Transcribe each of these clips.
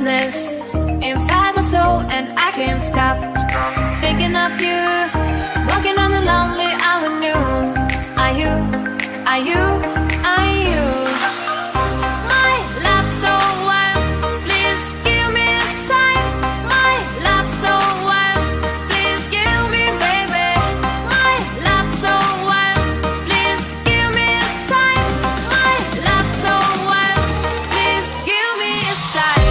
madness inside my soul, and I can't stop thinking of you. Walking on the lonely avenue. Are you, are you, are you my love so wild? Please give me a sign. My love so wild. Please give me, baby. My love so wild. Please give me a sign. My love so wild. Please give me a sign.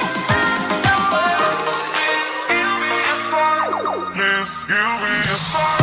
Please give me a sign.